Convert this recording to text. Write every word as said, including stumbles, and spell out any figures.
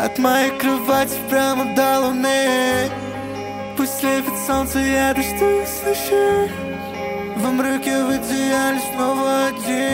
От моей кровати прямо до луны. Пусть слепит солнце, я дождусь лучей. В мраке в идеале снова один.